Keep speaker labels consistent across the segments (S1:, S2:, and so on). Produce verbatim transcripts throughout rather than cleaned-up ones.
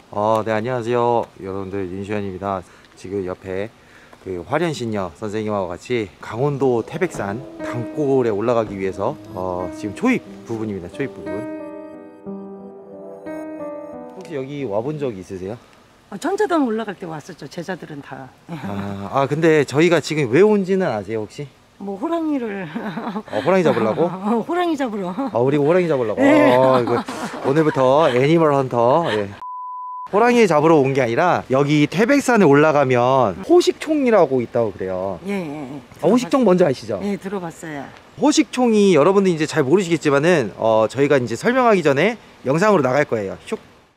S1: 어, 네, 안녕하세요. 여러분들, 윤시현입니다. 지금 옆에 그 화련신녀 선생님하고 같이 강원도 태백산 단골에 올라가기 위해서 어, 지금 초입 부분입니다. 초입 부분. 혹시 여기 와본 적 있으세요?
S2: 어, 천자동 올라갈 때 왔었죠. 제자들은 다.
S1: 아, 아 근데 저희가 지금 왜 온지는 아세요, 혹시?
S2: 뭐 호랑이를
S1: 어, 호랑이 잡으려고?
S2: 어, 호랑이 잡으러.
S1: 아, 우리 호랑이 잡으려고?
S2: 네.
S1: 어, 이거 오늘부터 애니멀 헌터. 예. 호랑이 잡으러 온 게 아니라 여기 태백산에 올라가면 호식총이라고 있다고 그래요.
S2: 예, 예. 예.
S1: 아, 호식총 뭔지 아시죠?
S2: 예, 들어봤어요.
S1: 호식총이 여러분들 이제 잘 모르시겠지만은 어, 저희가 이제 설명하기 전에 영상으로 나갈 거예요. 슉.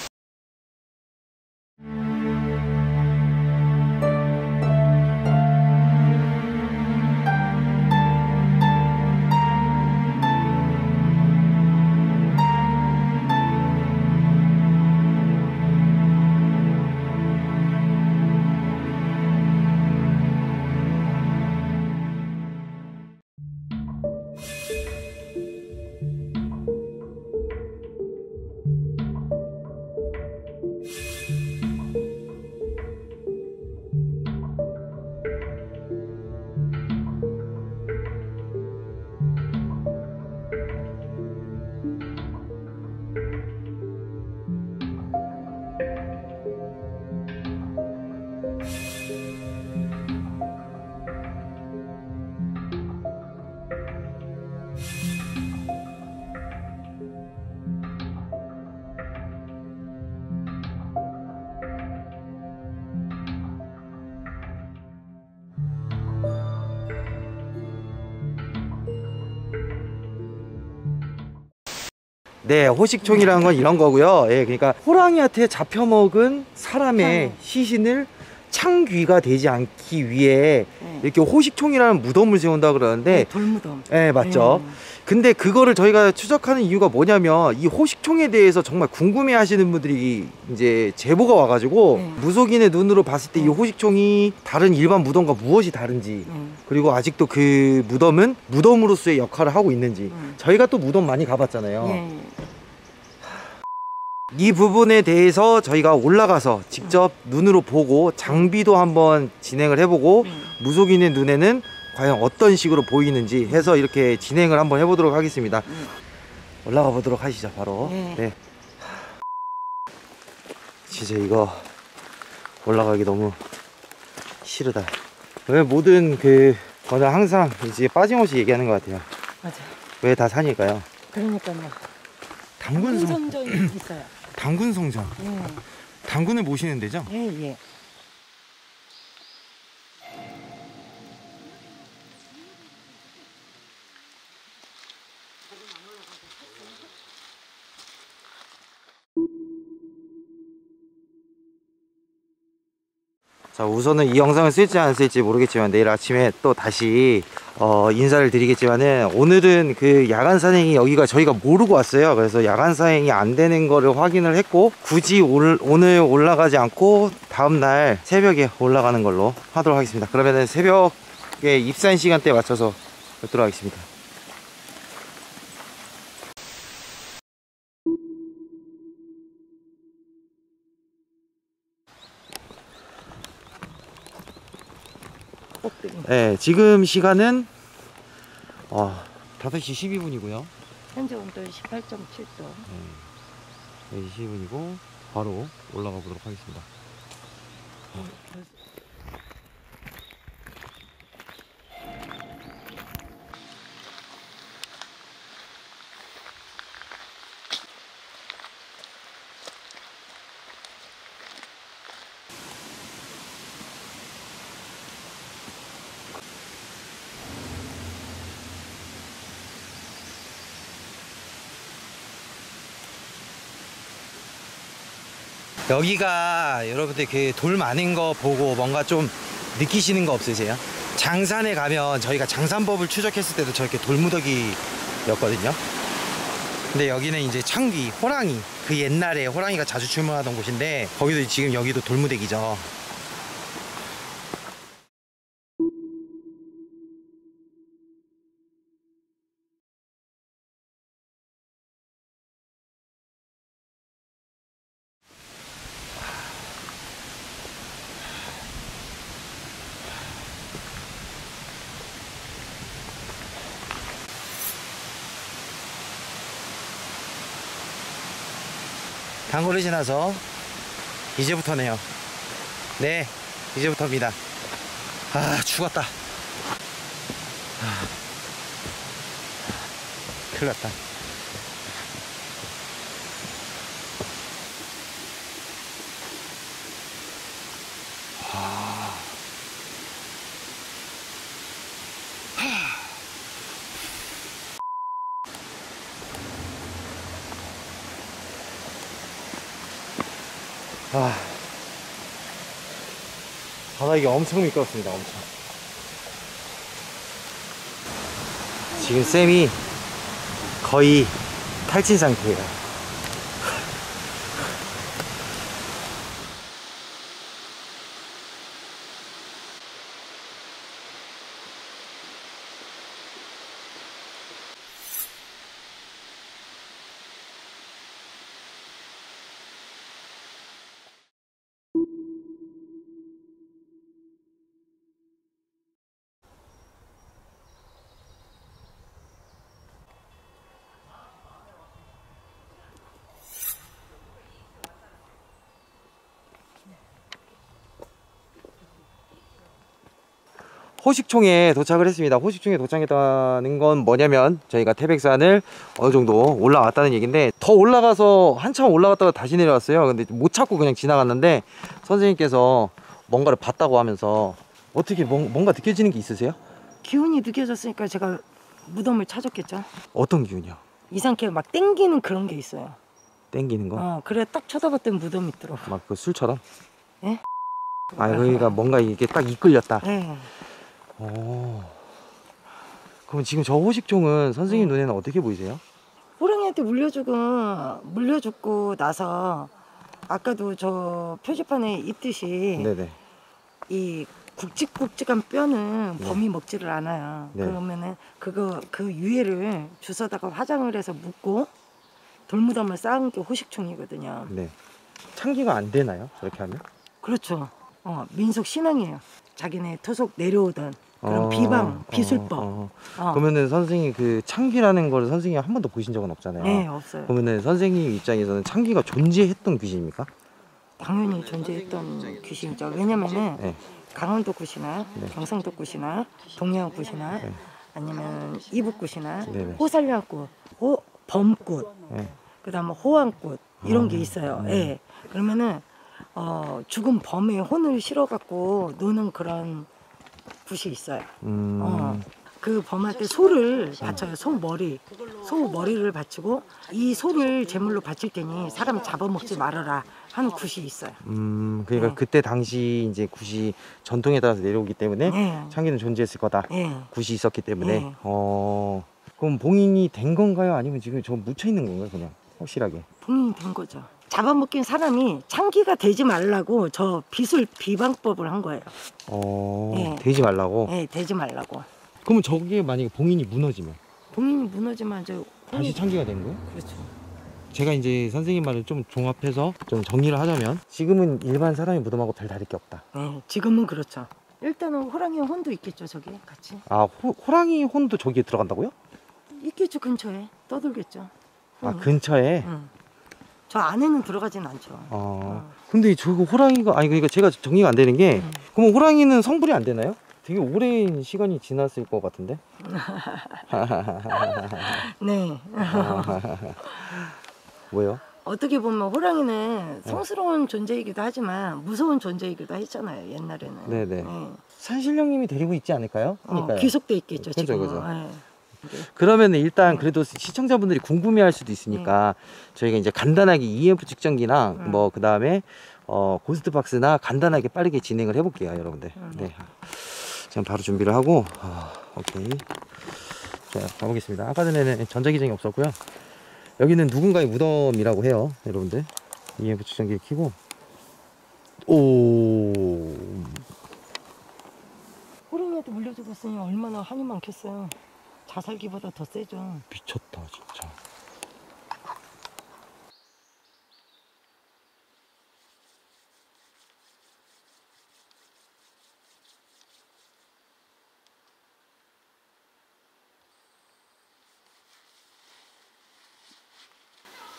S1: 네, 호식총이라는 건 이런 거고요. 예, 그러니까 호랑이한테 잡혀먹은 사람의 시신을 창귀가 되지 않기 위해
S2: 네.
S1: 이렇게 호식총이라는 무덤을 세운다 그러는데,
S2: 네, 돌무덤.
S1: 예, 맞죠.
S2: 음.
S1: 근데 그거를 저희가 추적하는 이유가 뭐냐면 이 호식총에 대해서 정말 궁금해 하시는 분들이 이제 제보가 와가지고
S2: 네.
S1: 무속인의 눈으로 봤을 때 이 호식총이 다른 일반 무덤과 무엇이 다른지,
S2: 음.
S1: 그리고 아직도 그 무덤은 무덤으로서의 역할을 하고 있는지,
S2: 음.
S1: 저희가 또 무덤 많이 가봤잖아요.
S2: 예.
S1: 이 부분에 대해서 저희가 올라가서 직접 눈으로 보고 장비도 한번 진행을 해보고
S2: 음.
S1: 무속인의 눈에는 과연 어떤 식으로 보이는지 해서 이렇게 진행을 한번 해보도록 하겠습니다.
S2: 음.
S1: 올라가 보도록 하시죠, 바로.
S2: 네.
S1: 네. 진짜 이거 올라가기 너무 싫으다. 왜 모든 그 거는 항상 이제 빠짐없이 얘기하는 것 같아요.
S2: 맞아.
S1: 왜 다 산일까요?
S2: 그러니까요.
S1: 당군성,
S2: 성전이 있어요.
S1: 당군성전.
S2: 예.
S1: 당군을 모시는 데죠?
S2: 예, 예.
S1: 자, 우선은 이 영상을 쓸지 안 쓸지 모르겠지만 내일 아침에 또 다시 어, 인사를 드리겠지만은 오늘은 그 야간 산행이 여기가 저희가 모르고 왔어요. 그래서 야간 산행이 안 되는 거를 확인을 했고 굳이 올, 오늘 올라가지 않고 다음날 새벽에 올라가는 걸로 하도록 하겠습니다. 그러면은 새벽에 입산 시간대에 맞춰서 뵙도록 하겠습니다.
S2: 꼭대기.
S1: 네, 지금 시간은 어, 다섯 시 십이 분이고요.
S2: 현재 온도 십팔 점 칠 도.
S1: 네, 십이 분이고 바로 올라가 보도록 하겠습니다. 여기가 여러분들 그 돌 많은 거 보고 뭔가 좀 느끼시는 거 없으세요? 장산에 가면 저희가 장산법을 추적했을 때도 저렇게 돌무더기였거든요. 근데 여기는 이제 창귀, 호랑이, 그 옛날에 호랑이가 자주 출몰하던 곳인데 거기도 지금 여기도 돌무더기죠. 단골을 지나서 이제부터네요. 네, 이제부터입니다. 아, 죽었다. 아, 큰일 났다. 아. 아, 바닥이 엄청 미끄럽습니다. 엄청. 지금 쌤이 거의 탈진 상태예요. 호식총에 도착을 했습니다. 호식총에 도착했다는 건 뭐냐면 저희가 태백산을 어느 정도 올라왔다는 얘기인데, 더 올라가서 한참 올라갔다가 다시 내려왔어요. 근데 못 찾고 그냥 지나갔는데 선생님께서 뭔가를 봤다고 하면서, 어떻게 뭔, 뭔가 느껴지는 게 있으세요?
S2: 기운이 느껴졌으니까 제가 무덤을 찾았겠죠.
S1: 어떤 기운이요?
S2: 이상하게 막 땡기는 그런 게 있어요.
S1: 땡기는 거?
S2: 어, 그래 딱 쳐다봤더니 무덤이 있더라고.
S1: 막 그 술처럼?
S2: 예?
S1: 아, 그러니까 뭔가 이게 딱 이끌렸다.
S2: 예.
S1: 오. 그럼 지금 저 호식총은 선생님
S2: 음.
S1: 눈에는 어떻게 보이세요?
S2: 호랑이한테 물려주고 물려 죽고 나서 아까도 저 표지판에 있듯이
S1: 네네.
S2: 이 굵직굵직한 뼈는
S1: 네.
S2: 범이 먹지를 않아요.
S1: 네.
S2: 그러면은 그거 그 유해를 주워다가 화장을 해서 묻고 돌무덤을 쌓은 게 호식총이거든요.
S1: 네. 창기가 안 되나요? 저렇게 하면?
S2: 그렇죠. 어, 민속 신앙이에요. 자기네 토속 내려오던 그런
S1: 어,
S2: 비방,
S1: 어,
S2: 비술법.
S1: 어.
S2: 어.
S1: 그러면은 선생님 그 창기라는 걸 선생님이 한 번도 보신 적은 없잖아요.
S2: 네, 없어요.
S1: 그러면은 선생님 입장에서는 창기가 존재했던 귀신입니까?
S2: 당연히 존재했던 귀신이죠. 왜냐면은
S1: 네.
S2: 강원도 굿이나
S1: 네.
S2: 경상도 굿이나 동해안 굿이나
S1: 네.
S2: 아니면 이북 굿이나
S1: 네네.
S2: 호살량꽃, 호 범꽃,
S1: 네.
S2: 그다음에 호황꽃 이런
S1: 아,
S2: 게 있어요.
S1: 네.
S2: 예. 그러면은 어, 죽은 범에 혼을 실어 갖고 노는 그런 굿이 있어요.
S1: 음.
S2: 어. 그 범한테 소를 바쳐요. 소 머리, 소 머리를 바치고 이 소를 제물로 바칠 테니 사람 잡아먹지 말아라 하는 굿이 있어요.
S1: 음, 그러니까
S2: 네.
S1: 그때 당시 이제 굿이 전통에 따라서 내려오기 때문에
S2: 네.
S1: 창기는 존재했을 거다.
S2: 예.
S1: 굿이 있었기 때문에.
S2: 네.
S1: 어. 그럼 봉인이 된 건가요? 아니면 지금 저 묻혀 있는 건가요? 그냥 확실하게.
S2: 봉인이 된 거죠. 잡아먹긴 사람이 창기가 되지 말라고 저 비술 비방법을 한 거예요.
S1: 어.
S2: 네.
S1: 되지 말라고.
S2: 예, 되지 말라고.
S1: 그러면 저게 만약에 봉인이 무너지면
S2: 봉인이 무너지면 저
S1: 다시 창기가 되는 거예요?
S2: 그렇죠.
S1: 제가 이제 선생님 말을 좀 종합해서 좀 정리를 하자면, 지금은 일반 사람의 무덤하고 별 다를 게 없다.
S2: 예, 지금은 그렇죠. 일단은 호랑이 혼도 있겠죠, 저기 같이.
S1: 아, 호, 호랑이 혼도 저기에 들어간다고요?
S2: 있겠죠, 근처에 떠돌겠죠.
S1: 아,
S2: 응.
S1: 근처에?
S2: 응. 저 안에는 들어가진 않죠.
S1: 어. 근데 저거 호랑이가, 아니 그러니까 제가 정리가 안 되는 게,
S2: 음.
S1: 그럼 호랑이는 성불이 안 되나요? 되게 오랜 시간이 지났을 것 같은데.
S2: 네.
S1: 왜요?
S2: 어떻게 보면 호랑이는 성스러운 존재이기도 하지만 무서운 존재이기도 했잖아요, 옛날에는.
S1: 네네.
S2: 예.
S1: 산신령님이 데리고 있지 않을까요?
S2: 어,
S1: 그러니까요.
S2: 귀속돼 있겠죠,
S1: 그죠,
S2: 지금.
S1: 그죠.
S2: 예.
S1: 그러면 일단
S2: 음.
S1: 그래도 시청자분들이 궁금해할 수도 있으니까 저희가 이제 간단하게 이엠에프 측정기나
S2: 음.
S1: 뭐 그 다음에 어 고스트박스나 간단하게 빠르게 진행을 해볼게요, 여러분들.
S2: 음.
S1: 네. 지금 바로 준비를 하고, 아, 오케이. 자, 가보겠습니다. 아까 전에는 전자기장이 없었고요. 여기는 누군가의 무덤이라고 해요, 여러분들. 이엠에프 측정기를 켜고. 오.
S2: 호랑이한테 물려주었으니 얼마나 한이 많겠어요. 자살기보다 더 세죠.
S1: 미쳤다, 진짜.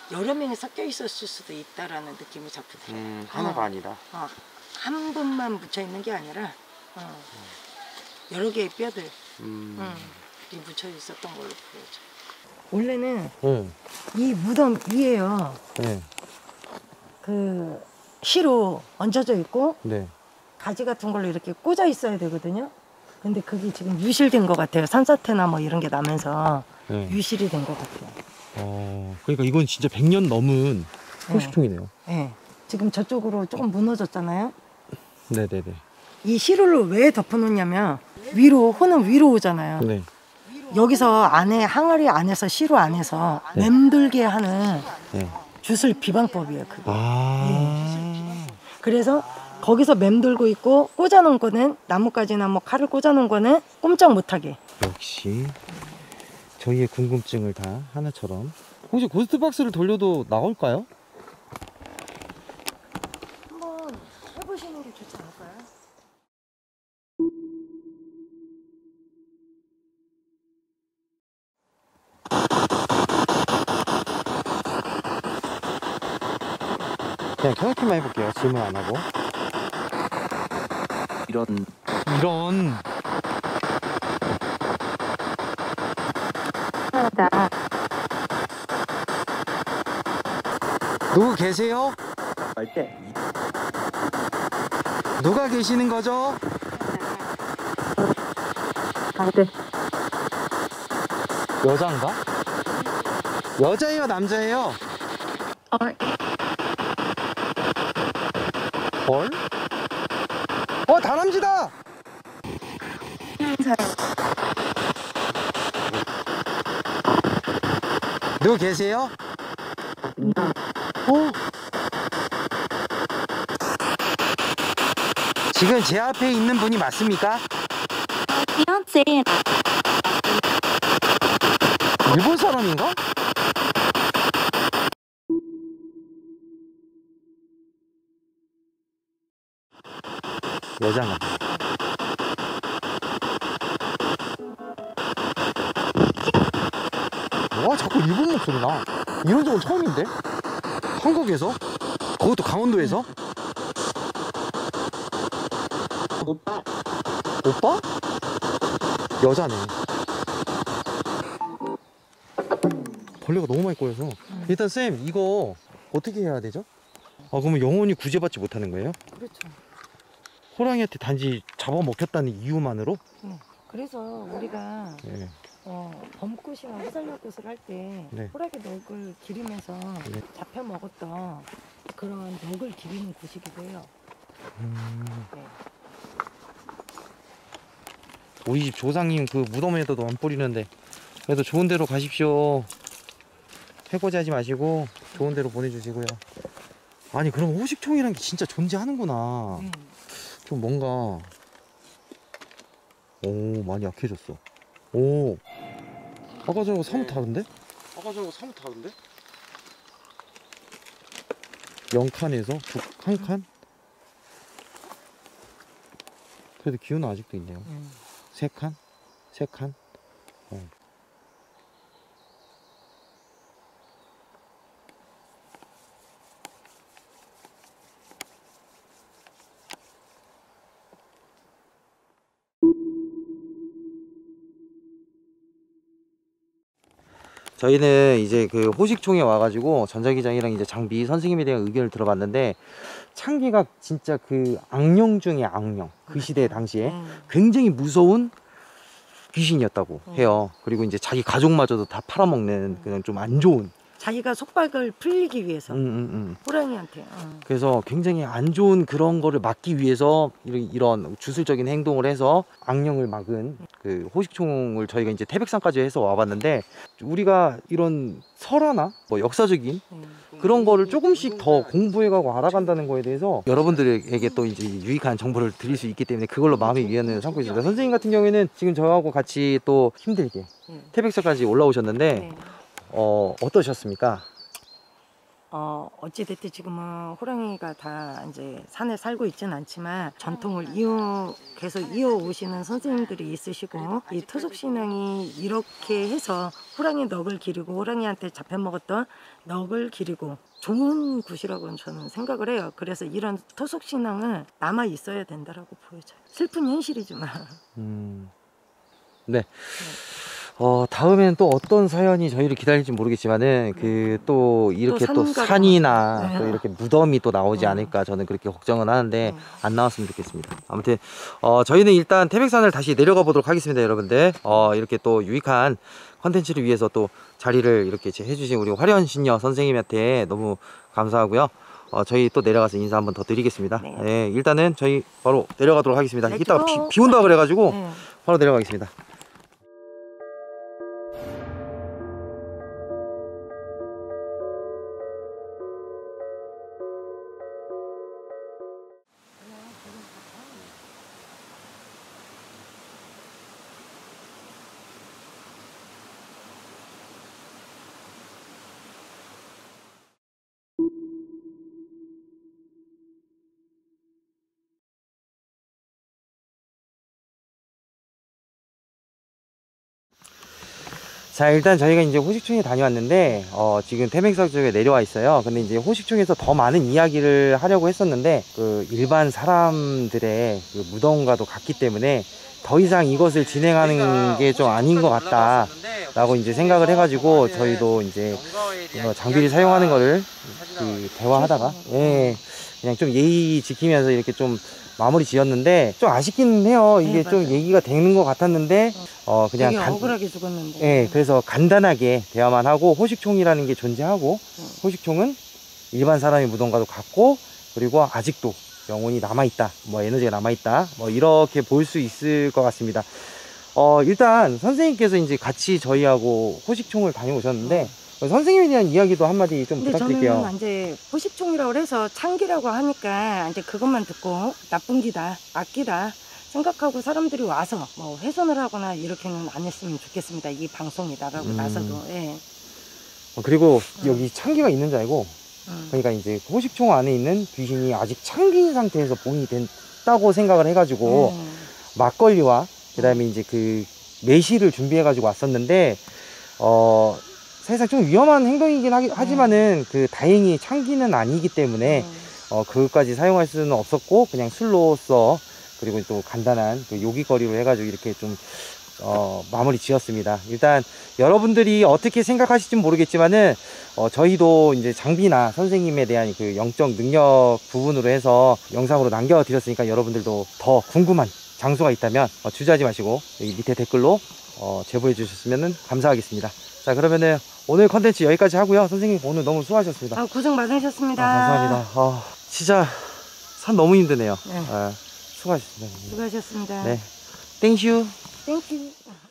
S2: 여러 명이 섞여 있었을 수도 있다라는 느낌이 자꾸 들어요.
S1: 음, 하나가
S2: 어.
S1: 아니다.
S2: 어, 한 분만 묻혀 있는 게 아니라 어, 여러 개의 뼈들
S1: 음.
S2: 음, 이 묻혀 있었던 걸로 보여져. 원래는
S1: 네.
S2: 이 무덤 위에요.
S1: 네.
S2: 그 시로 얹어져 있고
S1: 네.
S2: 가지 같은 걸로 이렇게 꽂아 있어야 되거든요. 근데 그게 지금 유실된 것 같아요. 산사태나 뭐 이런 게 나면서
S1: 네.
S2: 유실이 된 것 같아요.
S1: 어, 그러니까 이건 진짜 백 년 넘은 호식총이네요.
S2: 네. 지금 저쪽으로 조금 무너졌잖아요.
S1: 네네네.
S2: 이 시루를 왜 덮어놓냐면 위로 호는 위로 오잖아요.
S1: 네.
S2: 여기서 안에 항아리 안에서 시루 안에서
S1: 네.
S2: 맴돌게 하는
S1: 네.
S2: 주술 비방법이에요. 그게.
S1: 아.
S2: 그래서 거기서 맴돌고 있고 꽂아놓은 거는 나뭇가지나 뭐 칼을 꽂아놓은 거는 꼼짝 못하게.
S1: 역시 저희의 궁금증을 다 하나처럼. 혹시 고스트박스를 돌려도 나올까요?
S2: 한번 해보시는 게 좋지 않을까요?
S1: 그냥 켜놓기만 해볼게요. 질문 안 하고.
S3: 이런
S1: 이런. 누구 계세요?
S3: 할때
S1: 누가 계시는 거죠? 여자인가? 여자예요, 남자예요? 헐? 어, 다람쥐다! 누구 계세요? 어? 지금 제 앞에 있는 분이 맞습니까?
S4: fiance and
S1: 일본 사람인가? 여자가. 와, 자꾸 일본 목소리 나. 이런 적은 처음인데? 한국에서? 그것도 강원도에서?
S3: 오빠
S1: 오빠? 여자네. 벌레가 너무 많이 꼬여서. 일단 쌤, 이거 어떻게 해야 되죠? 아, 그러면 영원히 구제받지 못하는 거예요?
S2: 그렇죠.
S1: 호랑이한테 단지 잡아먹혔다는 이유만으로?
S2: 네. 그래서 우리가
S1: 네.
S2: 어, 범꽃이나 화살약꽃을 할 때
S1: 네.
S2: 호랑이 넋을 기르면서
S1: 네.
S2: 잡혀 먹었던 그런 넋을 기리는 곳이기도 해요.
S1: 음,
S2: 네.
S1: 우리 집 조상님 그 무덤에도 안 뿌리는데 그래도 좋은 데로 가십시오. 해코지 하지 마시고 좋은 데로 보내주시고요. 아니, 그럼 호식총이란 게 진짜 존재하는구나.
S2: 네.
S1: 좀 뭔가 오, 많이 약해졌어. 오, 아까 저거 사뭇 다른데? 아까 저거 사뭇 다른데? 영 칸에서 한 칸? 그래도 기운은 아직도 있네요.
S2: 음.
S1: 세 칸? 세 칸? 어. 저희는 이제 그 호식총에 와가지고 전자기장이랑 이제 장비 선생님에 대한 의견을 들어봤는데, 창기가 진짜 그 악령 중에 악령, 그 시대 당시에
S2: 음.
S1: 굉장히 무서운 귀신이었다고
S2: 음.
S1: 해요. 그리고 이제 자기 가족마저도 다 팔아먹는 그냥 좀 안 좋은.
S2: 자기가 속박을 풀리기 위해서
S1: 음, 음, 음.
S2: 호랑이한테. 음.
S1: 그래서 굉장히 안 좋은 그런 거를 막기 위해서 이런, 이런 주술적인 행동을 해서 악령을 막은 그 호식총을 저희가 이제 태백산까지 해서 와봤는데, 우리가 이런 설화나 뭐 역사적인
S2: 음.
S1: 그런 거를 조금씩 더 공부해가고 알아간다는 거에 대해서 여러분들에게 또 이제 유익한 정보를 드릴 수 있기 때문에 그걸로 마음의 위안을 삼고 있습니다. 선생님 같은 경우에는 지금 저하고 같이 또 힘들게
S2: 음.
S1: 태백산까지 올라오셨는데
S2: 네.
S1: 어, 어떠셨습니까?
S2: 어, 어찌됐든 지금은 호랑이가 다 이제 산에 살고 있지는 않지만 전통을 이어, 계속 이어오시는 선생님들이 있으시고, 이 토속신앙이 이렇게 해서 호랑이 넋을 기리고 호랑이한테 잡혀먹었던 넋을 기리고 좋은 곳이라고 저는 생각을 해요. 그래서 이런 토속신앙은 남아 있어야 된다라고 보여져요. 슬픈 현실이지만.
S1: 음. 네. 어, 다음엔 또 어떤 사연이 저희를 기다릴지 모르겠지만은, 그, 또, 이렇게
S2: 또
S1: 또
S2: 산가로
S1: 산이나
S2: 네.
S1: 또 이렇게 무덤이 또 나오지
S2: 어.
S1: 않을까 저는 그렇게 걱정은 하는데,
S2: 어.
S1: 안 나왔으면 좋겠습니다. 아무튼, 어, 저희는 일단 태백산을 다시 내려가 보도록 하겠습니다, 여러분들. 어, 이렇게 또 유익한 컨텐츠를 위해서 또 자리를 이렇게 해주신 우리 화려한 신녀 선생님한테 너무 감사하고요. 어, 저희 또 내려가서 인사 한번 더 드리겠습니다.
S2: 네.
S1: 네, 일단은 저희 바로 내려가도록 하겠습니다.
S2: 렛츠고.
S1: 이따가 비, 비 온다 그래가지고
S2: 네.
S1: 바로 내려가겠습니다. 자, 일단 저희가 이제 호식촌에 다녀왔는데, 어, 지금 태백산 쪽에 내려와 있어요. 근데 이제 호식촌에서 더 많은 이야기를 하려고 했었는데, 그 일반 사람들의 그 무덤과도 같기 때문에 더 이상 이것을 진행하는 게 좀 아닌 것 같다 라고 이제 생각을 해가지고, 저희도 이제 어, 장비를 사용하는 거를 그 대화하다가, 예, 그냥 좀 예의 지키면서 이렇게 좀 마무리 지었는데, 좀 아쉽긴 해요. 이게
S2: 네,
S1: 좀
S2: 맞아요.
S1: 얘기가 되는 것 같았는데, 어, 그냥
S2: 되게
S1: 간-
S2: 억울하게 죽었는데.
S1: 예, 그래서 간단하게 대화만 하고, 호식총이라는 게 존재하고, 호식총은 일반 사람의 무덤과도 같고, 그리고 아직도 영혼이 남아있다, 뭐 에너지가 남아있다, 뭐 이렇게 볼 수 있을 것 같습니다. 어, 일단 선생님께서 이제 같이 저희하고 호식총을 다녀오셨는데, 선생님에 대한 이야기도 한마디 좀
S2: 근데
S1: 부탁드릴게요.
S2: 저는 이제 호식총이라고 해서 창기라고 하니까 이제 그것만 듣고 나쁜 기다, 악기다 생각하고 사람들이 와서 뭐 훼손을 하거나 이렇게는 안 했으면 좋겠습니다. 이 방송이 나가고
S1: 음.
S2: 나서도. 예.
S1: 어, 그리고
S2: 음.
S1: 여기 창기가 있는 줄 알고,
S2: 음.
S1: 그러니까 이제 호식총 안에 있는 귀신이 아직 창기인 상태에서 봉인이 됐다고 생각을 해가지고,
S2: 음.
S1: 막걸리와 그 다음에 이제 그 매실을 준비해 가지고 왔었는데, 어 사실상 좀 위험한 행동이긴 하기, 하지만은 그 다행히 창기는 아니기 때문에
S2: 음.
S1: 어 그것까지 사용할 수는 없었고, 그냥 술로써, 그리고 또 간단한 그 요깃거리로 해가지고 이렇게 좀 어 마무리 지었습니다. 일단 여러분들이 어떻게 생각하실지 모르겠지만은, 어 저희도 이제 장비나 선생님에 대한 그 영적 능력 부분으로 해서 영상으로 남겨드렸으니까, 여러분들도 더 궁금한 장소가 있다면 어, 주저하지 마시고 여기 밑에 댓글로 어, 제보해 주셨으면 감사하겠습니다. 자, 그러면은 오늘 컨텐츠 여기까지 하고요. 선생님 오늘 너무 수고하셨습니다.
S2: 아, 고생 많으셨습니다.
S1: 아, 감사합니다. 아, 진짜 산 너무 힘드네요.
S2: 네.
S1: 아, 수고하셨습니다.
S2: 수고하셨습니다.
S1: 네, 땡큐.
S2: 땡큐.